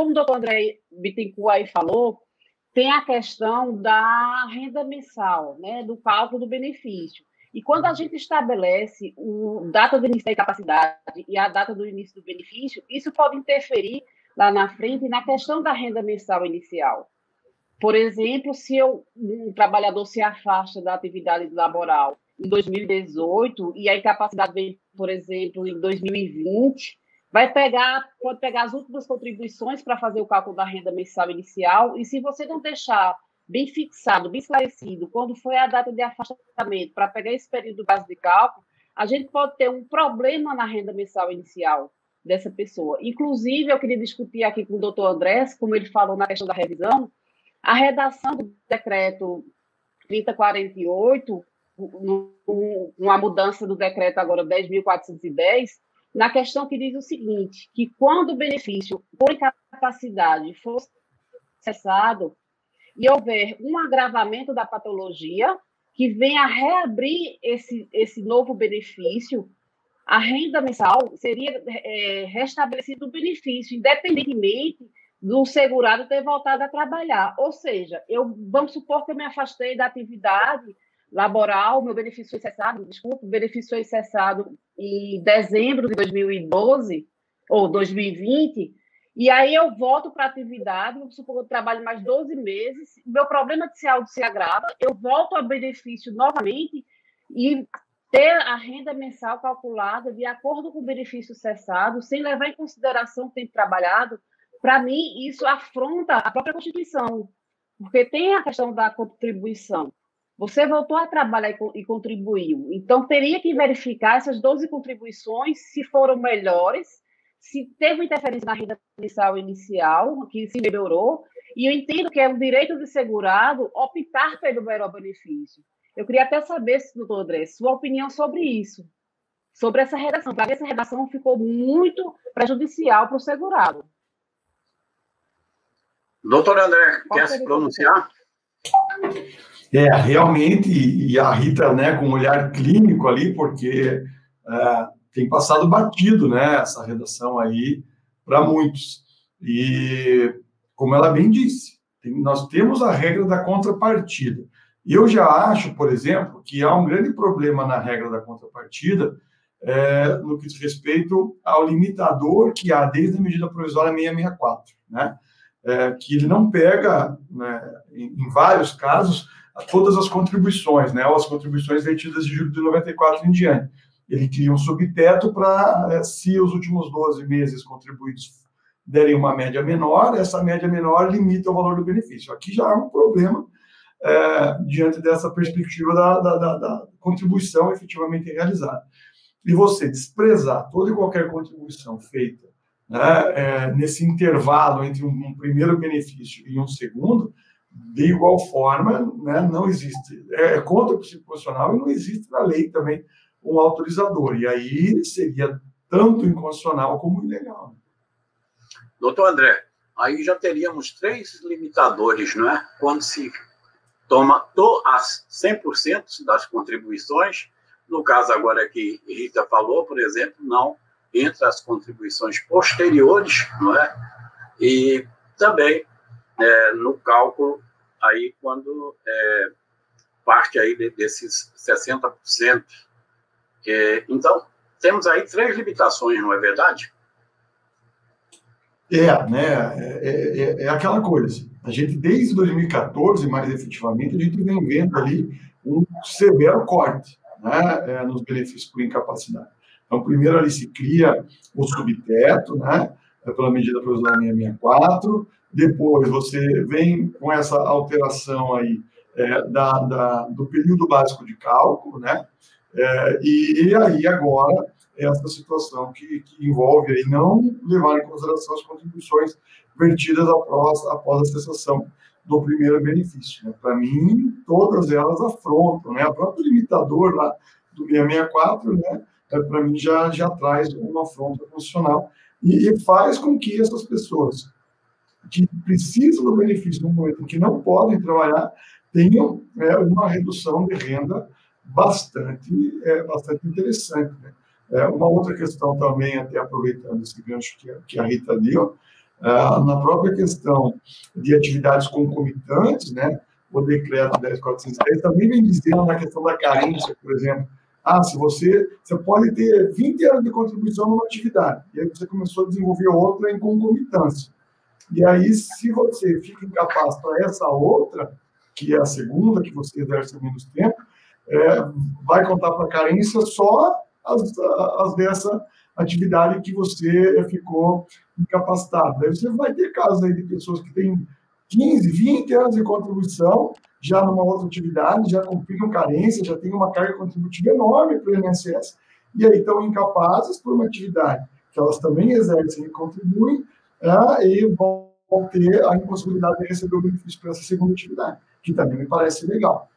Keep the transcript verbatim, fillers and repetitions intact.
como o doutor André Bittencourt aí falou, tem a questão da renda mensal, né, do cálculo do benefício. E quando a gente estabelece a data do início da incapacidade e a data do início do benefício, isso pode interferir lá na frente na questão da renda mensal inicial. Por exemplo, se eu, um trabalhador se afasta da atividade laboral em dois mil e dezoito e a incapacidade vem, por exemplo, em dois mil e vinte, vai pegar, pode pegar as últimas contribuições para fazer o cálculo da renda mensal inicial, e se você não deixar bem fixado, bem esclarecido, quando foi a data de afastamento, para pegar esse período base de cálculo, a gente pode ter um problema na renda mensal inicial dessa pessoa. Inclusive, eu queria discutir aqui com o doutor André, como ele falou na questão da revisão, a redação do decreto trinta e quarenta e oito, uma mudança do decreto agora dez mil quatrocentos e dez, na questão que diz o seguinte, que quando o benefício por incapacidade for cessado e houver um agravamento da patologia que venha a reabrir esse, esse novo benefício, a renda mensal seria é, restabelecido o benefício, independentemente do segurado ter voltado a trabalhar. Ou seja, eu, vamos supor que eu me afastei da atividade laboral, meu benefício foi cessado, desculpa, o benefício foi cessado em dezembro de dois mil e doze, ou dois mil e vinte, e aí eu volto para a atividade, vamos supor que eu trabalho mais doze meses, meu problema de saúde se agrava, eu volto ao benefício novamente e ter a renda mensal calculada de acordo com o benefício cessado, sem levar em consideração o tempo trabalhado. Para mim, isso afronta a própria Constituição, porque tem a questão da contribuição. Você voltou a trabalhar e contribuiu. Então, teria que verificar essas doze contribuições, se foram melhores, se teve interferência na renda mensal inicial, que se melhorou, e eu entendo que é um direito do segurado optar pelo melhor benefício. Eu queria até saber, doutor André, sua opinião sobre isso, sobre essa redação. Para mim, essa redação ficou muito prejudicial para o segurado. Doutor André, Pode quer se pronunciar? É, realmente, e a Rita, né, com um olhar clínico ali, porque é, tem passado batido, né, essa redação aí para muitos. E, como ela bem disse, tem, nós temos a regra da contrapartida. Eu já acho, por exemplo, que há um grande problema na regra da contrapartida é, no que diz respeito ao limitador que há desde a medida provisória seiscentos e sessenta e quatro, né? É, que ele não pega, né, em, em vários casos, todas as contribuições, né, ou as contribuições retidas de julho de noventa e quatro em diante. Ele cria um subteto para, é, se os últimos doze meses contribuídos derem uma média menor, essa média menor limita o valor do benefício. Aqui já há um problema é, diante dessa perspectiva da, da, da, da contribuição efetivamente realizada. E você desprezar toda e qualquer contribuição feita, né, é, nesse intervalo entre um, um primeiro benefício e um segundo, de igual forma, né, não existe. É, é contra-constitucional e não existe na lei também um autorizador. E aí seria tanto inconstitucional como ilegal. Doutor André, aí já teríamos três limitadores, não é? Quando se toma as cem por cento das contribuições, no caso agora que Rita falou, por exemplo, não entre as contribuições posteriores, não é? E também é, no cálculo, aí quando é, parte aí de, desses sessenta por cento. É, então, temos aí três limitações, não é verdade? É, né? É, é, é aquela coisa. A gente, desde dois mil e quatorze, mais efetivamente, a gente vem vendo ali um severo corte, né, é, nos benefícios por incapacidade. Então, primeiro ali se cria o subteto, né, pela medida provisória seiscentos e sessenta e quatro, depois você vem com essa alteração aí é, da, da, do período básico de cálculo, né, é, e aí agora essa situação que, que envolve aí não levar em consideração as contribuições vertidas após, após a cessação do primeiro benefício. Né. Para mim, todas elas afrontam, né, o próprio limitador lá do seiscentos e sessenta e quatro, né, para mim já, já traz uma afronta constitucional e, e faz com que essas pessoas que precisam do benefício no momento em que não podem trabalhar tenham é, uma redução de renda bastante, é, bastante interessante. Né? É, uma outra questão também, até aproveitando esse gancho que, que a Rita deu, Uh, na própria questão de atividades concomitantes, né, o decreto dez mil quatrocentos e dez também vem dizendo na questão da carência, por exemplo, ah, se você, você pode ter vinte anos de contribuição numa atividade, e aí você começou a desenvolver outra em concomitância. E aí, se você fica incapaz para essa outra, que é a segunda, que você exerce há menos tempo, é, vai contar para a carência só as, as dessa atividade que você ficou incapacitado. Aí você vai ter casos aí de pessoas que têm quinze, vinte anos de contribuição, já numa outra atividade, já cumpriram carência, já tem uma carga contributiva enorme para o I N S S, e aí estão incapazes por uma atividade que elas também exercem e contribuem, é, e vão ter a impossibilidade de receber o benefício para essa segunda atividade, que também me parece legal.